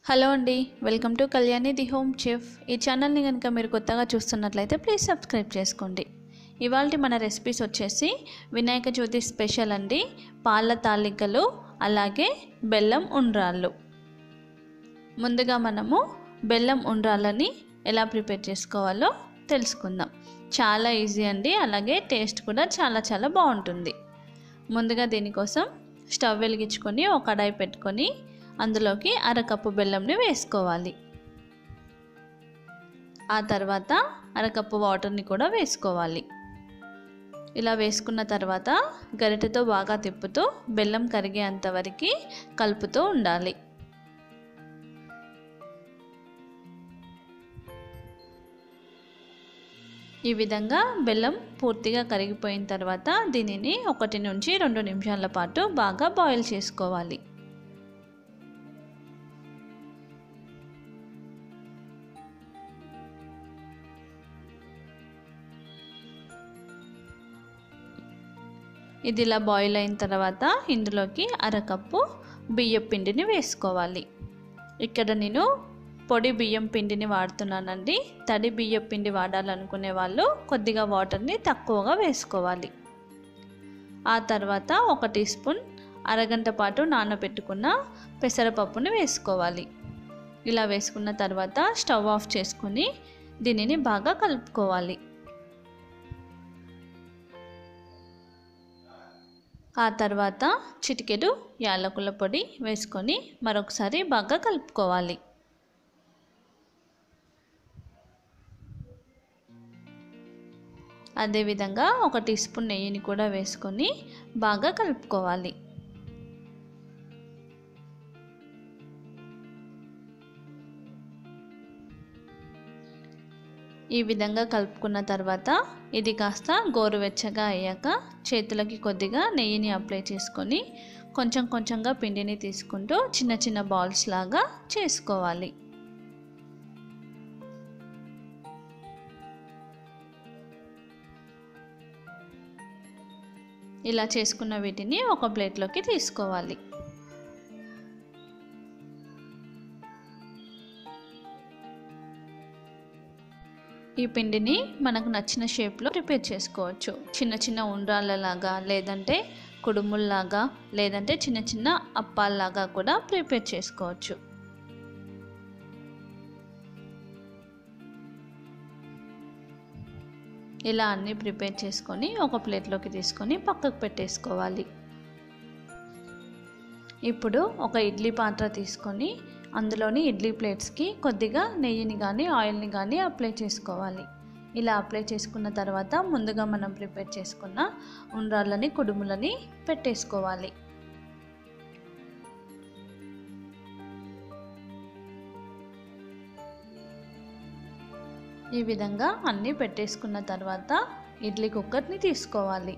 Hello అండి, welcome to Kalyani the home chef. ఈ ఛానల్ని కనుక మీరు కొత్తగా చూస్తున్నట్లయితే ప్లీజ్ సబ్స్క్రైబ్ చేసుకోండి. ఇవాళ మన రెసిపీస్ వచ్చేసి వినాయక చవితి స్పెషల్ అండి. పాల తాలికలు అలాగే బెల్లం ఉండ్రాళ్ళు. ముందుగా మనము బెల్లం ఉండ్రాళ్ళని ఎలా ప్రిపేర్ చేసుకోవాలో తెలుసుకుందాం. చాలా ఈజీ అండి, అలాగే టేస్ట్ కూడా చాలా బాగుంటుంది. ముందుగా దీనికోసం స్టవ్ వెలిగించుకొని ఒక కడాయి పెట్టుకొని అందులోకి అరకప్పు బెల్లంని వేసుకోవాలి. ఆ తర్వాత అరకప్పు వాటర్ని కూడా వేసుకోవాలి. ఇలా వేసుకున్న తర్వాత గరిటెతో బాగా తిప్పుతూ బెల్లం కరిగేంత వరకు కలుపుతూ ఉండాలి. ఈ విధంగా బెల్లం పూర్తిగా కరిగిపోయిన తర్వాత దీనిని 1 నుంచి 2 నిమిషాల పాటు బాగా బాయిల్ చేసుకోవాలి. ఇది ఇలా బాయిల్ అయిన తర్వాత ఇందులోకి అరకప్పు బియ్యం పిండిని వేసుకోవాలి. ఇక్కడ నేను పొడి బియ్యం పిండిని వాడుతున్నానండి. తడి బియ్యం పిండి వాడాలనుకునే వాళ్ళు కొద్దిగా వాటర్ని తక్కువగా వేసుకోవాలి. ఆ తర్వాత 1 టీ స్పూన్ అరగంట పాటు నానబెట్టుకున్న పెసరపప్పుని వేసుకోవాలి. ఇలా వేసుకున్న తర్వాత స్టవ్ ఆఫ్ చేసుకొని దీనిని బాగా కలుపుకోవాలి. ఆ తర్వాత చిటికెడు యాలకుల పొడి వేసుకొని మరొకసారి బాగా కలుపుకోవాలి. అదేవిధంగా 1 టీ స్పూన్ నెయ్యిని కూడా వేసుకొని బాగా కలుపుకోవాలి. ఈ విధంగా కలుపుకున్న తర్వాత ఇది కాస్త గోరువెచ్చగా అయ్యాక చేతులకి కొద్దిగా నెయ్యిని అప్లై చేసుకొని కొంచెంగా పిండిని తీసుకుంటూ చిన్న బాల్స్ లాగా చేసుకోవాలి. ఇలా చేసుకున్న వీటిని ఒక ప్లేట్లోకి తీసుకోవాలి. ఈ పిండిని మనకు నచ్చిన షేప్లో ప్రిపేర్ చేసుకోవచ్చు. చిన్న ఉండ్రాళ్ళలాగా, లేదంటే కుడుముల్లాగా, లేదంటే చిన్న అప్పాల్లాగా కూడా ప్రిపేర్ చేసుకోవచ్చు. ఇలా అన్నీ ప్రిపేర్ చేసుకొని ఒక ప్లేట్లోకి తీసుకొని పక్కకు పెట్టేసుకోవాలి. ఇప్పుడు ఒక ఇడ్లీ పాత్ర తీసుకొని అందులోని ఇడ్లీ ప్లేట్స్కి కొద్దిగా నెయ్యిని కానీ ఆయిల్ని కానీ అప్లై చేసుకోవాలి. ఇలా అప్లై చేసుకున్న తర్వాత ముందుగా మనం ప్రిపేర్ చేసుకున్న ఉండ్రాళ్ళని కుడుములని పెట్టేసుకోవాలి. ఈ విధంగా అన్నీ పెట్టేసుకున్న తర్వాత ఇడ్లీ కుక్కర్ని తీసుకోవాలి.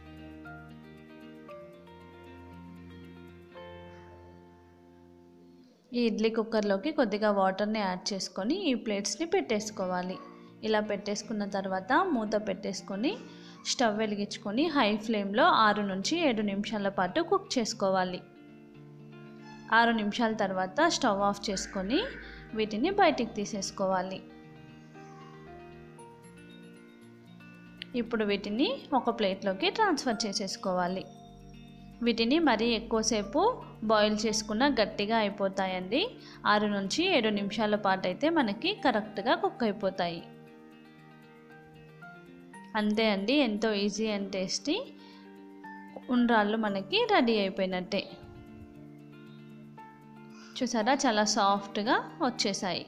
ఈ ఇడ్లీ కుక్కర్లోకి కొద్దిగా వాటర్ని యాడ్ చేసుకొని ఈ ప్లేట్స్ని పెట్టేసుకోవాలి. ఇలా పెట్టేసుకున్న తర్వాత మూత పెట్టేసుకొని స్టవ్ వెలిగించుకొని హై ఫ్లేమ్లో 6 నుంచి 7 నిమిషాల పాటు కుక్ చేసుకోవాలి. 6 నిమిషాల తర్వాత స్టవ్ ఆఫ్ చేసుకొని వీటిని బయటికి తీసేసుకోవాలి. ఇప్పుడు వీటిని ఒక ప్లేట్లోకి ట్రాన్స్ఫర్ చేసేసుకోవాలి. వీటిని మరీ ఎక్కువసేపు బాయిల్ చేసుకున్న గట్టిగా అయిపోతాయండి. 6 నుంచి 7 నిమిషాల పాటు అయితే మనకి కరెక్ట్గా కుక్ అయిపోతాయి. అంతే అండి, ఎంతో ఈజీ అండ్ టేస్టీ ఉండ్రాళ్ళు మనకి రెడీ అయిపోయినట్టే. చూసారా, చాలా సాఫ్ట్గా వచ్చేసాయి.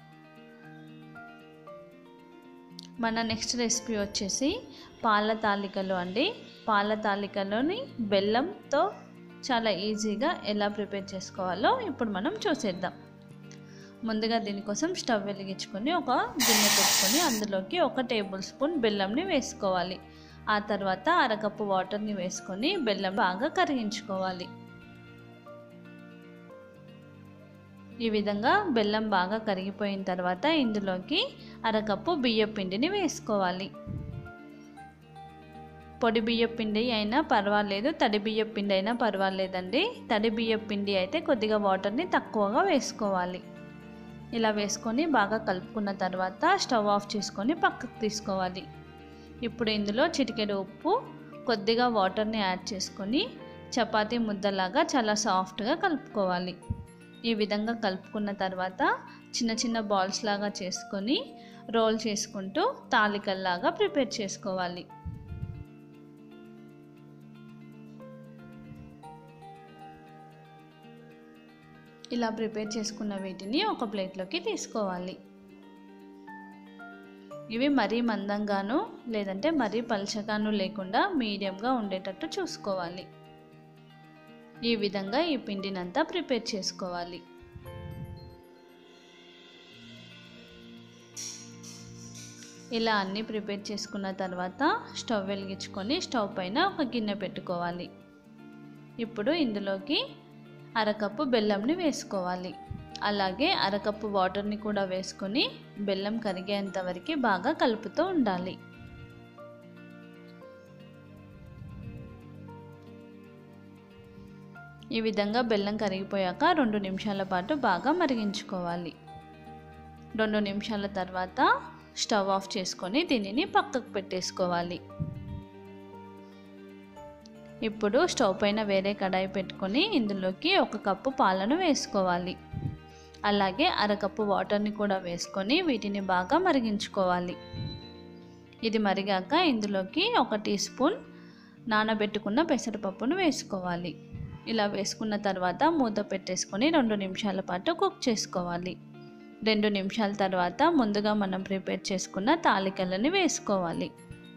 మన నెక్స్ట్ రెసిపీ వచ్చేసి పాల తాలికలు అండి. పాల తాలికలోని బెల్లంతో చాలా ఈజీగా ఎలా ప్రిపేర్ చేసుకోవాలో ఇప్పుడు మనం చూసేద్దాం. ముందుగా దీనికోసం స్టవ్ వెలిగించుకొని ఒక గిన్నె పెట్టుకొని అందులోకి 1 టేబుల్ స్పూన్ బెల్లంని వేసుకోవాలి. ఆ తర్వాత అరకప్పు వాటర్ని వేసుకొని బెల్లం బాగా కరిగించుకోవాలి. ఈ విధంగా బెల్లం బాగా కరిగిపోయిన తర్వాత ఇందులోకి అరకప్పు బియ్యం పిండిని వేసుకోవాలి. పొడి బియ్యం పిండి అయినా పర్వాలేదు, తడి బియ్యం పిండి అయినా పర్వాలేదండి. తడి బియ్యం పిండి అయితే కొద్దిగా వాటర్ని తక్కువగా వేసుకోవాలి. ఇలా వేసుకొని బాగా కలుపుకున్న తర్వాత స్టవ్ ఆఫ్ చేసుకొని పక్కకు తీసుకోవాలి. ఇప్పుడు ఇందులో చిటికెడు ఉప్పు, కొద్దిగా వాటర్ని యాడ్ చేసుకొని చపాతీ ముద్దలాగా చాలా సాఫ్ట్గా కలుపుకోవాలి. ఈ విధంగా కలుపుకున్న తర్వాత చిన్న చిన్న బాల్స్ లాగా చేసుకొని రోల్ చేసుకుంటూ తాలికల్లాగా ప్రిపేర్ చేసుకోవాలి. ఇలా ప్రిపేర్ చేసుకున్న వీటిని ఒక ప్లేట్లోకి తీసుకోవాలి. ఇవి మరీ మందంగాను లేదంటే మరీ పల్చగాను లేకుండా మీడియంగా ఉండేటట్టు చూసుకోవాలి. ఈ విధంగా ఈ పిండినంతా ప్రిపేర్ చేసుకోవాలి. ఇలా అన్నీ ప్రిపేర్ చేసుకున్న తర్వాత స్టవ్ వెలిగించుకొని స్టవ్ పైన ఒక గిన్నె పెట్టుకోవాలి. ఇప్పుడు ఇందులోకి అరకప్పు బెల్లంని వేసుకోవాలి. అలాగే అరకప్పు వాటర్ని కూడా వేసుకొని బెల్లం కరిగేంత వరకు బాగా కలుపుతూ ఉండాలి. ఈ విధంగా బెల్లం కరిగిపోయాక 2 నిమిషాల పాటు బాగా మరిగించుకోవాలి. 2 నిమిషాల తర్వాత స్టవ్ ఆఫ్ చేసుకొని దీనిని పక్కకు పెట్టేసుకోవాలి. ఇప్పుడు స్టవ్ పైన వేరే కడాయి పెట్టుకొని ఇందులోకి 1 కప్పు పాలను వేసుకోవాలి. అలాగే అరకప్పు వాటర్ని కూడా వేసుకొని వీటిని బాగా మరిగించుకోవాలి. ఇది మరిగాక ఇందులోకి 1 టీ స్పూన్ నానబెట్టుకున్న పెసరపప్పును వేసుకోవాలి. ఇలా వేసుకున్న తర్వాత మూత పెట్టేసుకొని 2 నిమిషాల పాటు కుక్ చేసుకోవాలి. 2 నిమిషాల తర్వాత ముందుగా మనం ప్రిపేర్ చేసుకున్న తాలికలని వేసుకోవాలి.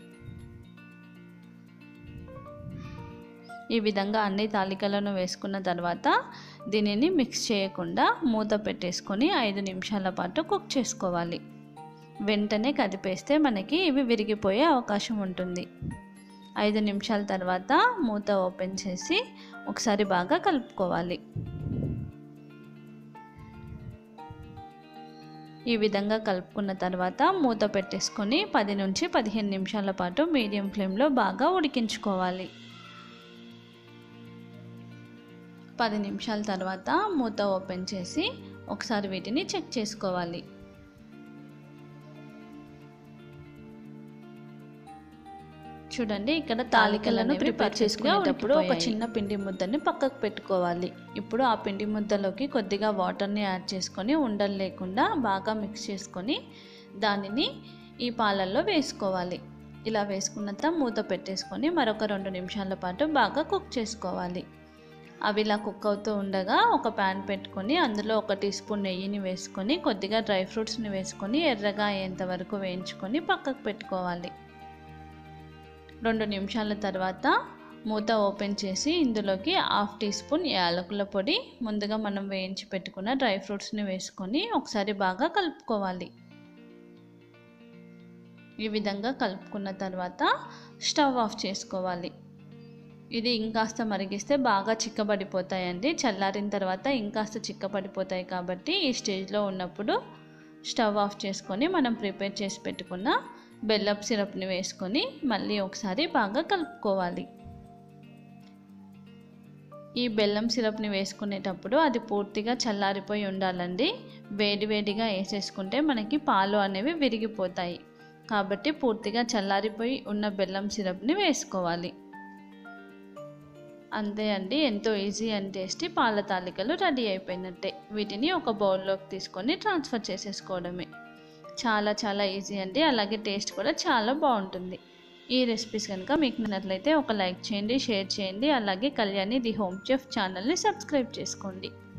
ఈ విధంగా అన్ని తాలికలను వేసుకున్న తర్వాత దీనిని మిక్స్ చేయకుండా మూత పెట్టేసుకొని 5 నిమిషాల పాటు కుక్ చేసుకోవాలి. వెంటనే కదిపేస్తే మనకి ఇవి విరిగిపోయే అవకాశం ఉంటుంది. 5 నిమిషాల తర్వాత మూత ఓపెన్ చేసి ఒకసారి బాగా కలుపుకోవాలి. ఈ విధంగా కలుపుకున్న తర్వాత మూత పెట్టేసుకొని 10 నుంచి 15 నిమిషాల పాటు మీడియం ఫ్లేమ్లో బాగా ఉడికించుకోవాలి. 10 నిమిషాల తర్వాత మూత ఓపెన్ చేసి ఒకసారి వీటిని చెక్ చేసుకోవాలి. చూడండి, ఇక్కడ తాలికలను ప్రిపేర్ చేసుకునేటప్పుడు ఒక చిన్న పిండి ముద్దని పక్కకు పెట్టుకోవాలి. ఇప్పుడు ఆ పిండి ముద్దలోకి కొద్దిగా వాటర్ని యాడ్ చేసుకొని ఉండలు లేకుండా బాగా మిక్స్ చేసుకొని దానిని ఈ పాలల్లో వేసుకోవాలి. ఇలా వేసుకున్న తర్వాత మూత పెట్టేసుకొని మరొక 2 నిమిషాల పాటు బాగా కుక్ చేసుకోవాలి. అవి ఇలా కుక్ అవుతూ ఉండగా ఒక ప్యాన్ పెట్టుకొని అందులో 1 టీ స్పూన్ నెయ్యిని వేసుకొని కొద్దిగా డ్రై ఫ్రూట్స్ని వేసుకొని ఎర్రగా అయ్యేంత వరకు వేయించుకొని పక్కకు పెట్టుకోవాలి. 2 నిమిషాల తర్వాత మూత ఓపెన్ చేసి ఇందులోకి 1/2 టీ స్పూన్ యాలకుల పొడి, ముందుగా మనం వేయించి పెట్టుకున్న డ్రై ఫ్రూట్స్ని వేసుకొని ఒకసారి బాగా కలుపుకోవాలి. ఈ విధంగా కలుపుకున్న తర్వాత స్టవ్ ఆఫ్ చేసుకోవాలి. ఇది ఇంకాస్త మరిగిస్తే బాగా చిక్కబడిపోతాయండి. చల్లారిన తర్వాత ఇంకాస్త చిక్కబడిపోతాయి కాబట్టి ఈ స్టేజ్లో ఉన్నప్పుడు స్టవ్ ఆఫ్ చేసుకొని మనం ప్రిపేర్ చేసి పెట్టుకున్న బెల్లపు సిరప్ని వేసుకొని మళ్ళీ ఒకసారి బాగా కలుపుకోవాలి. ఈ బెల్లం సిరప్ని వేసుకునేటప్పుడు అది పూర్తిగా చల్లారిపోయి ఉండాలండి. వేడివేడిగా వేసేసుకుంటే మనకి పాలు అనేవి విరిగిపోతాయి. కాబట్టి పూర్తిగా చల్లారిపోయి ఉన్న బెల్లం సిరప్ని వేసుకోవాలి. అంతే అండి, ఎంతో ఈజీ అండ్ టేస్టీ పాల తాలికలు రెడీ అయిపోయినట్టే. వీటిని ఒక బౌల్లోకి తీసుకొని ట్రాన్స్ఫర్ చేసేసుకోవడమే. చాలా చాలా ఈజీ అండి, అలాగే టేస్ట్ కూడా చాలా బాగుంటుంది. ఈ రెసిపీస్ కనుక మీకు నచ్చినట్లయితే ఒక లైక్ చేయండి, షేర్ చేయండి. అలాగే కళ్యాణి ది హోమ్ చెఫ్ ఛానల్ని సబ్స్క్రైబ్ చేసుకోండి.